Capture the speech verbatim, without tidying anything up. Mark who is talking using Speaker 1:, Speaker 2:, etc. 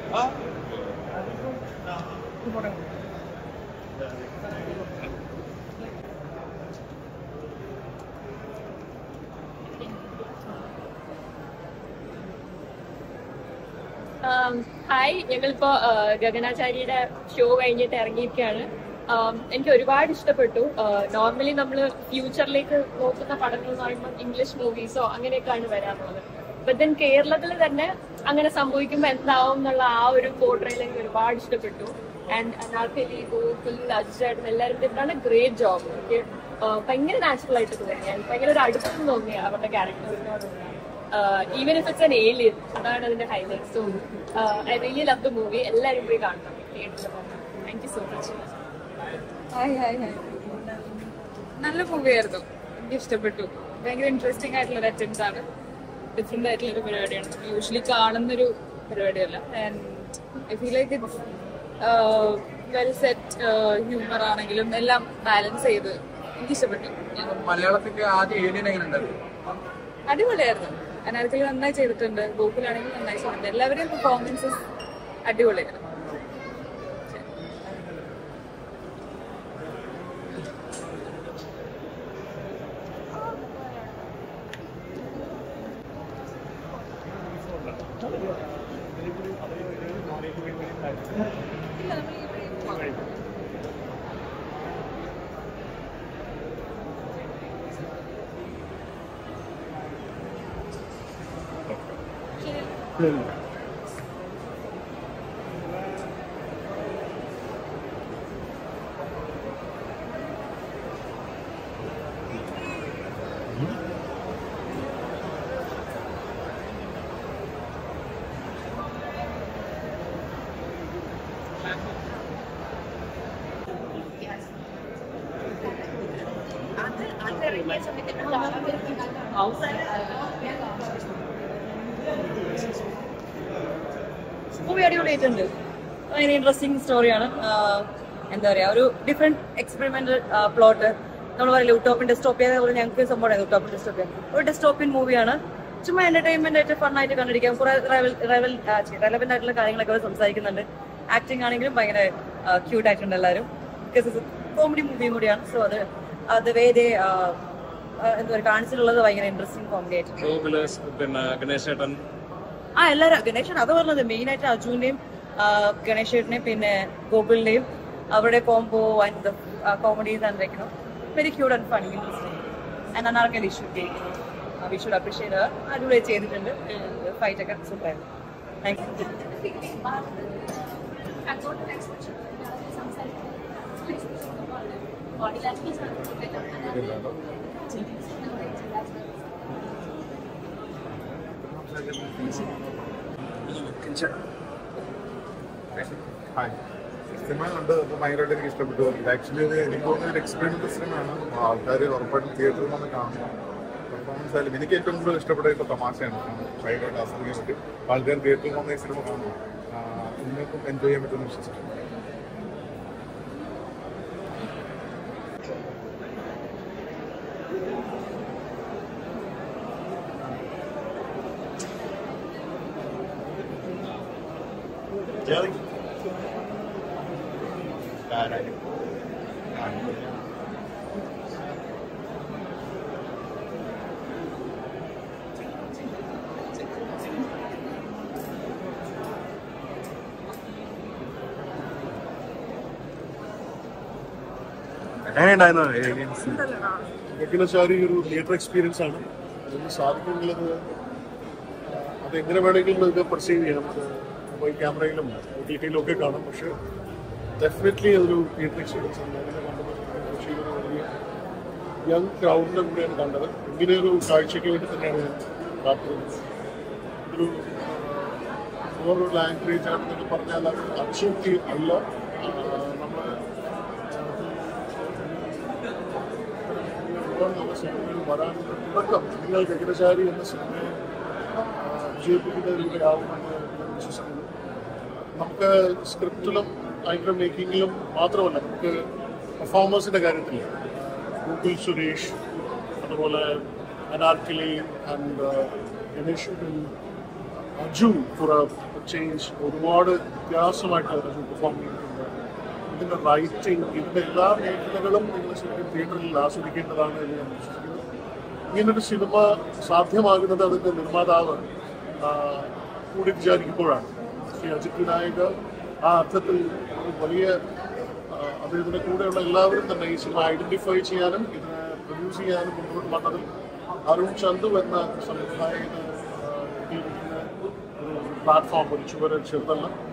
Speaker 1: Hi, ഞങ്ങളിപ്പോ ഗഗനാചാര്യയുടെ show കഴിഞ്ഞിട്ട് ഇറങ്ങിയിരിക്കുകയാണ്. എനിക്ക് ഒരുപാട് ഇഷ്ടപ്പെട്ടു. നോർമലി നമ്മൾ ഫ്യൂച്ചറിലേക്ക് നോക്കുന്ന പടങ്ങൾ എന്ന് പറയുമ്പോൾ ഇംഗ്ലീഷ് മൂവീസോ അങ്ങനെയൊക്കെയാണ് വരാറുള്ളത്. ബട്ട് ദെൻ കേരളത്തിൽ തന്നെ അങ്ങനെ സംഭവിക്കുമ്പോൾ എന്താവും എന്നുള്ള ആ ഒരു പോർട്രയിൽ എനിക്ക് ഒരുപാട് ഇഷ്ടപ്പെട്ടു. ആൻഡ് അനാർക്കലി, ഗോകുൽ, അജുചേട്ടൻ എല്ലാവരും ചെയ്തിട്ടാണ് ഗ്രേറ്റ് ജോബ്. എനിക്ക് ഭയങ്കര നാച്ചുറൽ ആയിട്ട് തോന്നി. ഭയങ്കര ഒരു അടുപ്പം തോന്നി അവരുടെ ക്യാരക്ടേഴ്സിനോട്. Even if it's an alien, അതാണ് അതിന്റെ highlight. So I really love the movie. എല്ലാവരും പോയി കാണണം തിയേറ്ററിൽ. Thank you so much.
Speaker 2: Hi hi hi നല്ല മൂവിയായിരുന്നു. എനിക്ക് ഇഷ്ടപ്പെട്ടു. ഭയങ്കര ഇൻട്രസ്റ്റിംഗ് ആയിട്ടുള്ള ഒരു അറ്റംപ്റ്റ് ആണ്. ഡിഫറെന്റ് ആയിട്ടുള്ള ഒരു പരിപാടിയാണ്. യൂഷ്വലി കാണുന്നൊരു പരിപാടിയല്ല. And I feel like it's well set. Humour ആണെങ്കിലും എല്ലാം ബാലൻസ് ചെയ്ത് എനിക്ക് ഇഷ്ടപ്പെട്ടു.
Speaker 3: മലയാളത്തിന്റെ ആദ്യ ഏലിയൻ എങ്ങനെയുണ്ടായിരുന്നു?
Speaker 2: അടിപൊളിയായിരുന്നു. അനാർക്കലി നന്നായി ചെയ്തിട്ടുണ്ട്. ഗോകുലാണെങ്കിൽ നന്നായി ചെയ്തിട്ടുണ്ട്. എല്ലാവരുടെയും പെർഫോമൻസസ് അടിപൊളിയായിരുന്നു.
Speaker 4: മൂവി അടിപൊളിയായിട്ടുണ്ട്. ഭയങ്കര ഇൻട്രസ്റ്റിംഗ് സ്റ്റോറിയാണ്. എന്താ പറയാ, ഒരു ഡിഫറെന്റ് എക്സ്പെരിമെന്റൽ പ്ലോട്ട്. നമ്മൾ പറയില്ല ഉട്ടോപ്പിൻ ഡെസ്റ്റോപ്പിയ, അതേപോലെ ഞങ്ങൾക്ക് സംഭവം ഉട്ടോപ്പിൻ ഡെസ്റ്റോപ്പിയ ഒരു ഡെസ്റ്റോപ്പിൻ മൂവിയാണ്. ചുമ്മാ എന്റർടൈൻമെന്റ് ആയിട്ട് ഫണ്ണായിട്ട് കണ്ടിരിക്കാം. കുറെ റെലവെന്റ് ആയിട്ടുള്ള കാര്യങ്ങളൊക്കെ അവർ സംസാരിക്കുന്നുണ്ട്. ആക്ടിങ് ആണെങ്കിലും ഭയങ്കര ക്യൂട്ട് ആയിട്ടുണ്ട് എല്ലാവരും. കോമഡി മൂവിയും കൂടിയാണ്. സോ അത് അത് വേദേ എന്താ പറയുക, കാണിച്ചിട്ടുള്ളത് ഭയങ്കര ഇൻട്രസ്റ്റിംഗ് കോമഡി ആയിട്ടുണ്ട്. ആ എല്ലാവരും ഗണേശൻ അത് പറഞ്ഞത് മെയിൻ ആയിട്ട് അർജുനെയും ഗണേശേട്ടനെയും പിന്നെ ഗോകുലിന്റെയും അവരുടെ combo and comedies and like very cute and funny interesting. And Anarkali should we should appreciate. അടിപൊളി ചെയ്തിട്ടുണ്ട്. ഫൈറ്റ് ഒക്കെ സൂപ്പർ ആയിരുന്നു. താങ്ക്
Speaker 5: സിനിമ കണ്ട് ഭയങ്കരമായിട്ട് എനിക്ക് ഇഷ്ടപ്പെട്ടു. ആക്ച്വലി ഇത് എനിക്ക് തോന്നുന്ന ഒരു എക്സ്പീരിയൻസ് സിനിമയാണ്. ആൾക്കാർ ഉറപ്പായിട്ടും തിയേറ്ററിൽ വന്ന് കാണണം. പെർഫോമൻസ് ആയാലും എനിക്ക് ഏറ്റവും കൂടുതൽ ഇഷ്ടപ്പെട്ട ഇപ്പോൾ തമാശയാണ്. ഭയങ്കരമായിട്ട് ആസ്വദിക്കാൻ പറ്റും. ആൾക്കാർ തിയേറ്ററിൽ വന്ന് ഈ സിനിമ കാണണം. നിങ്ങൾക്കും എൻജോയ് ചെയ്യാൻ പറ്റുമെന്ന് വിശ്വസിക്കുന്നു.
Speaker 6: ഗഗനചാരി ഒരു തിയേറ്റർ എക്സ്പീരിയൻസ് ആണ്. അതിന് സാധിക്കുന്നുള്ളത് അത് എങ്ങനെ വേണമെങ്കിലും നിങ്ങൾക്ക് പെർസീവ് ചെയ്യാം. മൊബൈൽ ക്യാമറയിലും ഒ ടി ടിയിലും ഒക്കെ കാണാം. പക്ഷെ ഡെഫിനറ്റ്ലി അതൊരു തിയേറ്റർ എക്സ്പീരിയൻസ് ആണ്. അങ്ങനെ കണ്ടത് പക്ഷേ ഒരു വലിയ യങ് ക്രൗഡിൻ്റെ കൂടെയാണ് കണ്ടത്. ഇങ്ങനെയൊരു കാഴ്ചയ്ക്ക് വേണ്ടി തന്നെയാണ് ഞാൻ കാത്തിരുന്നത്. ഒരു വേറൊരു ലാംഗ്വേജ് ആണെന്നൊക്കെ പറഞ്ഞാൽ അത് അച്ചീവ് അല്ല. നമ്മൾ ഒരുപാട് നല്ല സിനിമകൾ വരാനുള്ള തുടക്കം നിങ്ങൾ ഗഗനചാരി എന്ന സിനിമയെ വിജയിപ്പിക്കുന്നതിലൂടെ ആവുമെന്ന് ഞാൻ വിശ്വസിക്കുന്നു. നമുക്ക് സ്ക്രിപ്റ്റിലും അതിൻ്റെ മേക്കിങ്ങിലും മാത്രമല്ല, നമുക്ക് പെർഫോമൻസിൻ്റെ കാര്യത്തിൽ ഗോകുൽ സുരേഷ്, അതുപോലെ Anarkali and Ganesh Aju for a change ഒരുപാട് വ്യത്യാസമായിട്ട് അജു പെർഫോം ചെയ്യുന്നുണ്ട്. ഇതിന്റെ റൈറ്റിംഗ്, ഇതിന്റെ എല്ലാ മേഖലകളും നിങ്ങൾ ശരിക്കും തിയേറ്ററിൽ ആസ്വദിക്കേണ്ടതാണ് എന്ന് ഞാൻ വിശ്വസിക്കുന്നു. ഇങ്ങനൊരു സിനിമ സാധ്യമാകുന്നത് അതിന്റെ നിർമ്മാതാവ് കൂടി വിചാരിക്കുമ്പോഴാണ്. ശ്രീ അജിത് വിനായക ആ അർത്ഥത്തിൽ ഒരു വലിയ അദ്ദേഹത്തിന്റെ കൂടെയുള്ള എല്ലാവരും തന്നെ ഈ സിനിമ ഐഡന്റിഫൈ ചെയ്യാനും ഇതിനെ പ്രൊഡ്യൂസ് ചെയ്യാനും മുന്നോട്ട് വന്നതിൽ അരുൺ ചന്തു എന്ന സംവിധായകന് ഒരു പ്ലാറ്റ്ഫോം, ഒരു ചുവര് ചെറുതല്ല.